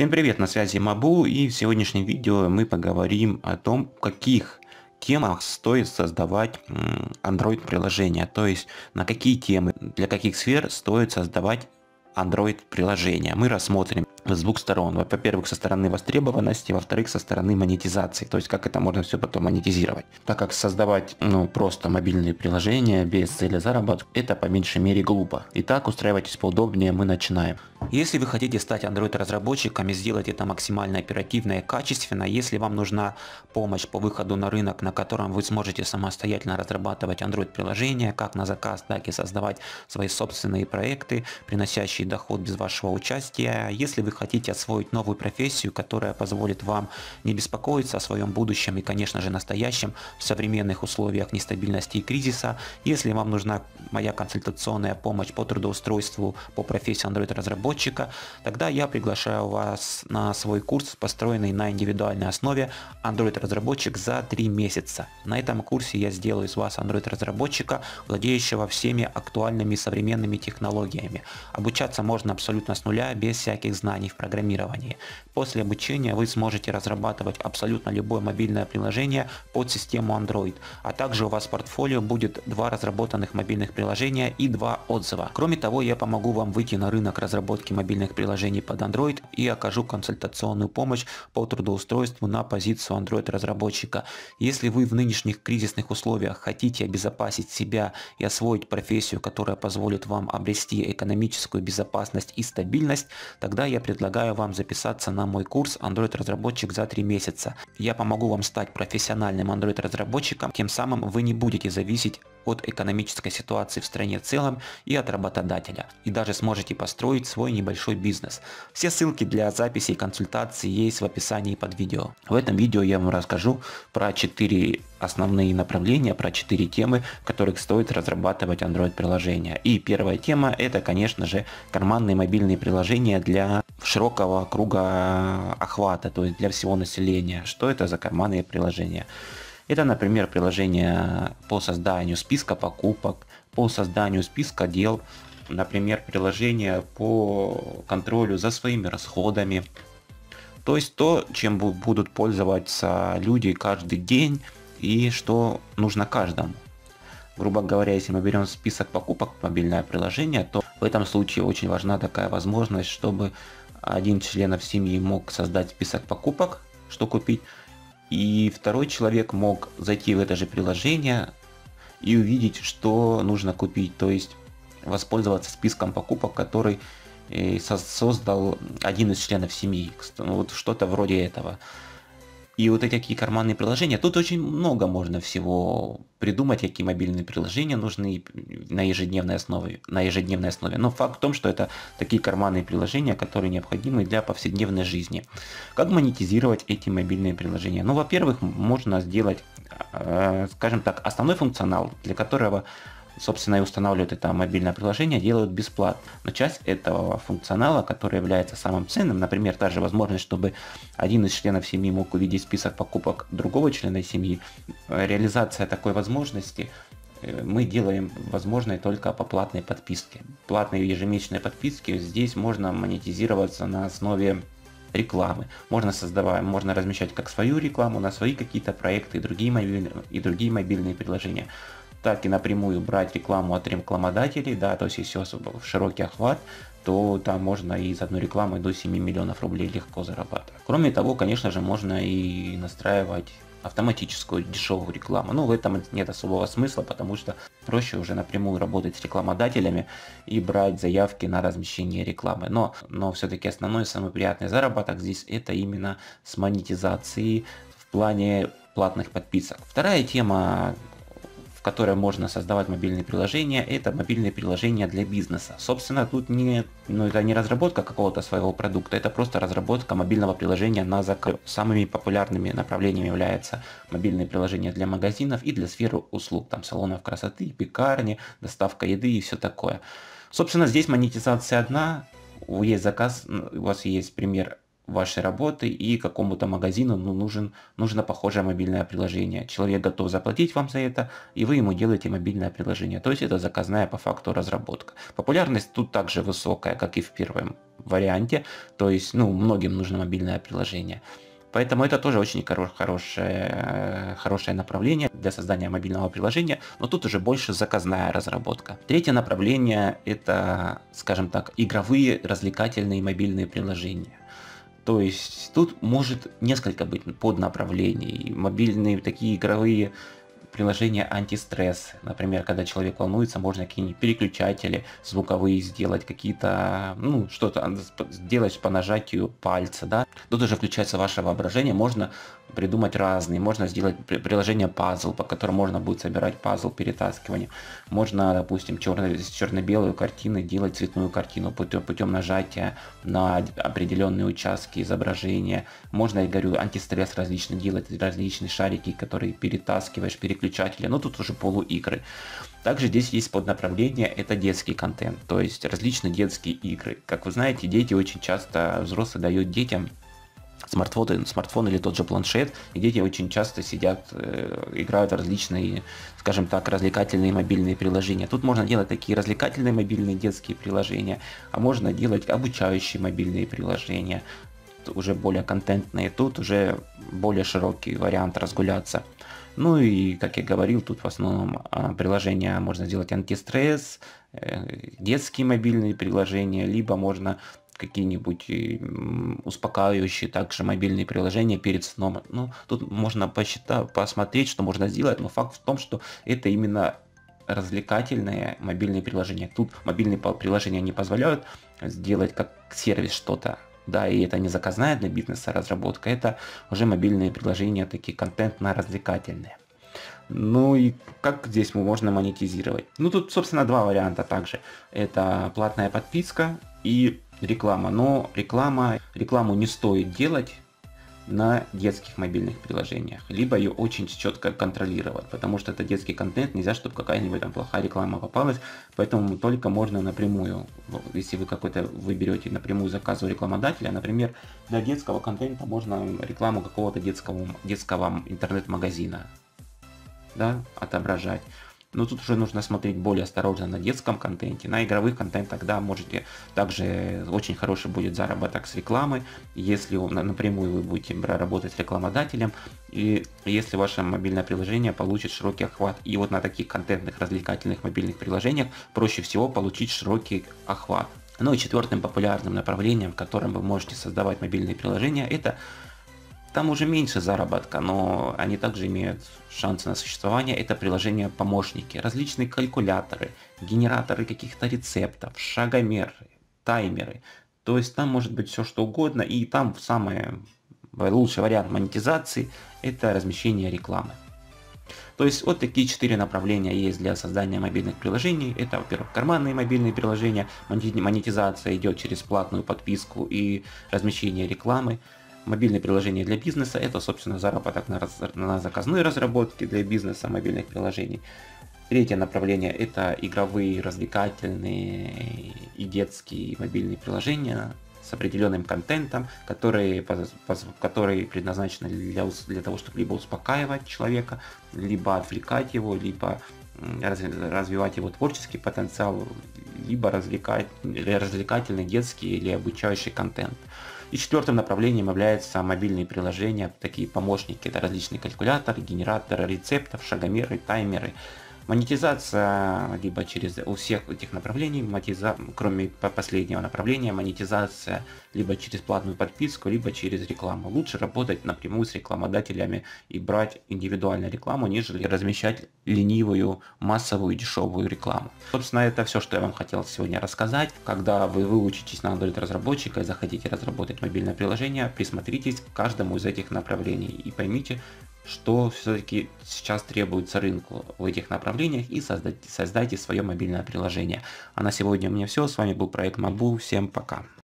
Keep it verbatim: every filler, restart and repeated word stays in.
Всем привет, на связи Мабу, и в сегодняшнем видео мы поговорим о том, в каких темах стоит создавать Android приложения, то есть на какие темы, для каких сфер стоит создавать Android приложения. Мы рассмотрим с двух сторон. Во-первых, со стороны востребованности, во-вторых, со стороны монетизации, то есть как это можно все потом монетизировать. Так как создавать ну, просто мобильные приложения без цели заработка, это по меньшей мере глупо. Итак, устраивайтесь поудобнее, мы начинаем. Если вы хотите стать Android разработчиком и сделать это максимально оперативно и качественно, если вам нужна помощь по выходу на рынок, на котором вы сможете самостоятельно разрабатывать Android приложения, как на заказ, так и создавать свои собственные проекты, приносящие доход без вашего участия, если вы хотите освоить новую профессию, которая позволит вам не беспокоиться о своем будущем и, конечно же, настоящем в современных условиях нестабильности и кризиса, если вам нужна моя консультационная помощь по трудоустройству по профессии Android разработчика, тогда я приглашаю вас на свой курс, построенный на индивидуальной основе Android разработчик за три месяца. На этом курсе я сделаю из вас Android разработчика, владеющего всеми актуальными современными технологиями. Обучаться можно абсолютно с нуля, без всяких знаний в программировании. После обучения вы сможете разрабатывать абсолютно любое мобильное приложение под систему Android, а также у вас в портфолио будет два разработанных мобильных приложения и два отзыва. Кроме того, я помогу вам выйти на рынок разработки мобильных приложений под Android и окажу консультационную помощь по трудоустройству на позицию Android разработчика. Если вы в нынешних кризисных условиях хотите обезопасить себя и освоить профессию, которая позволит вам обрести экономическую безопасность и стабильность, тогда я предлагаю вам записаться на мой курс Android разработчик за три месяца. Я помогу вам стать профессиональным Android разработчиком, тем самым вы не будете зависеть от экономической ситуации в стране в целом и от работодателя, и даже сможете построить свой небольшой бизнес. Все ссылки для записи и консультаций есть в описании под видео. В этом видео я вам расскажу про четыре основные направления, про четыре темы, в которых стоит разрабатывать Android приложения. И первая тема — это, конечно же, карманные мобильные приложения для широкого круга охвата, то есть для всего населения. Что это за карманные приложения? Это, например, приложение по созданию списка покупок, по созданию списка дел, например, приложение по контролю за своими расходами. То есть то, чем будут пользоваться люди каждый день и что нужно каждому. Грубо говоря, если мы берем список покупок, мобильное приложение, то в этом случае очень важна такая возможность, чтобы один из членов семьи мог создать список покупок, что купить, и второй человек мог зайти в это же приложение и увидеть, что нужно купить, то есть воспользоваться списком покупок, который создал один из членов семьи, вот что-то вроде этого. И вот эти такие карманные приложения, тут очень много можно всего придумать, какие мобильные приложения нужны на ежедневной основе, на ежедневной основе. Но факт в том, что это такие карманные приложения, которые необходимы для повседневной жизни. Как монетизировать эти мобильные приложения? Ну, во-первых, можно сделать, скажем так, основной функционал, для которого собственно, и устанавливают это мобильное приложение, делают бесплатно. Но часть этого функционала, который является самым ценным, например, та же возможность, чтобы один из членов семьи мог увидеть список покупок другого члена семьи, реализация такой возможности мы делаем возможной только по платной подписке. Платные ежемесячные подписки, здесь можно монетизироваться на основе рекламы. Можно создавать, можно размещать как свою рекламу на свои какие-то проекты и другие мобильные, и другие мобильные приложения, так и напрямую брать рекламу от рекламодателей, да, то есть если особо широкий охват, то там можно и за одну рекламу до семи миллионов рублей легко зарабатывать. Кроме того, конечно же, можно и настраивать автоматическую дешевую рекламу. Но в этом нет особого смысла, потому что проще уже напрямую работать с рекламодателями и брать заявки на размещение рекламы. Но, но все-таки основной, самый приятный заработок здесь это именно с монетизацией в плане платных подписок. Вторая тема, в которой можно создавать мобильные приложения, это мобильные приложения для бизнеса. Собственно, тут не, ну, это не разработка какого-то своего продукта, это просто разработка мобильного приложения на заказ. Самыми популярными направлениями являются мобильные приложения для магазинов и для сферы услуг, там салонов красоты, пекарни, доставка еды и все такое. Собственно, здесь монетизация одна, есть заказ, у вас есть пример вашей работы, и какому-то магазину ну, нужен, нужно похожее мобильное приложение. Человек готов заплатить вам за это, и вы ему делаете мобильное приложение. То есть это заказная по факту разработка. Популярность тут также высокая, как и в первом варианте. То есть ну, многим нужно мобильное приложение. Поэтому это тоже очень хорошее, хорошее направление для создания мобильного приложения, но тут уже больше заказная разработка. Третье направление — это, скажем так, игровые развлекательные мобильные приложения. То есть тут может несколько быть поднаправлений. Мобильные такие игровые приложения антистресс. Например, когда человек волнуется, можно какие-нибудь переключатели звуковые сделать, какие-то, ну, что-то сделать по нажатию пальца, да. Тут уже включается ваше воображение, можно придумать разные, можно сделать приложение пазл, по которому можно будет собирать пазл перетаскивания. Можно, допустим, черно, черно-белую картину делать цветную картину путем, путем нажатия на определенные участки изображения. Можно, я говорю, антистресс различный делать, различные шарики, которые перетаскиваешь, переключатели, но тут уже полуигры. Также здесь есть поднаправление, это детский контент, то есть различные детские игры. Как вы знаете, дети очень часто, взрослые дают детям смартфоны, смартфон или тот же планшет, и дети очень часто сидят, э, играют в различные, скажем так, развлекательные мобильные приложения. Тут можно делать такие развлекательные мобильные детские приложения, а можно делать обучающие мобильные приложения, уже более контентные, тут уже более широкий вариант разгуляться. Ну и, как я говорил, тут в основном приложения можно сделать антистресс, детские мобильные приложения, либо можно какие-нибудь успокаивающие также мобильные приложения перед сном. Ну, тут можно посчитать, посмотреть, что можно сделать, но факт в том, что это именно развлекательные мобильные приложения. Тут мобильные приложения не позволяют сделать как сервис что-то. Да, и это не заказная для бизнеса разработка, это уже мобильные приложения, такие контентно-развлекательные. Ну и как здесь можно монетизировать? Ну тут, собственно, два варианта также. Это платная подписка и реклама. Но реклама, рекламу не стоит делать на детских мобильных приложениях, либо ее очень четко контролировать, потому что это детский контент, нельзя, чтобы какая-нибудь там плохая реклама попалась, поэтому только можно напрямую, если вы какой-то выберете напрямую заказ у рекламодателя, например, для детского контента можно рекламу какого-то детского, детского интернет-магазина, да, отображать. Но тут уже нужно смотреть более осторожно на детском контенте. На игровых контентах, да, можете также очень хороший будет заработок с рекламы, если напрямую вы будете работать с рекламодателем, и если ваше мобильное приложение получит широкий охват. И вот на таких контентных развлекательных мобильных приложениях проще всего получить широкий охват. Ну и четвертым популярным направлением, в котором вы можете создавать мобильные приложения, это там уже меньше заработка, но они также имеют шансы на существование. Это приложения-помощники, различные калькуляторы, генераторы каких-то рецептов, шагомеры, таймеры. То есть там может быть все что угодно, и там самый лучший вариант монетизации — это размещение рекламы. То есть вот такие четыре направления есть для создания мобильных приложений. Это, во-первых, карманные мобильные приложения, монетизация идет через платную подписку и размещение рекламы. Мобильные приложения для бизнеса — это, собственно, заработок на, раз, на заказной разработке для бизнеса мобильных приложений. Третье направление — это игровые, развлекательные и детские мобильные приложения с определенным контентом, которые, которые предназначены для, для того, чтобы либо успокаивать человека, либо отвлекать его, либо развивать его творческий потенциал, либо развлекать, развлекательный, детский или обучающий контент. И четвертым направлением являются мобильные приложения, такие помощники, это различные калькуляторы, генераторы рецептов, шагомеры, таймеры. Монетизация либо через у всех этих направлений, монетиза... кроме последнего направления, монетизация либо через платную подписку, либо через рекламу. Лучше работать напрямую с рекламодателями и брать индивидуальную рекламу, нежели размещать ленивую, массовую, дешевую рекламу. Собственно, это все, что я вам хотел сегодня рассказать. Когда вы выучитесь на Android разработчика и захотите разработать мобильное приложение, присмотритесь к каждому из этих направлений и поймите, что все-таки сейчас требуется рынку в этих направлениях, и создайте, создайте свое мобильное приложение. А на сегодня у меня все. С вами был проект Мабу. Всем пока.